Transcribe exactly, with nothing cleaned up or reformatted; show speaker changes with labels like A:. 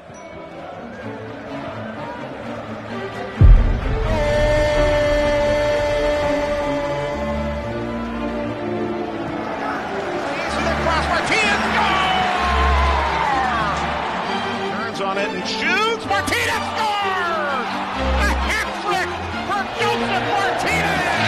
A: Martínez scores! Turns on it and shoots. Martínez scores! A hat trick for Josef Martínez!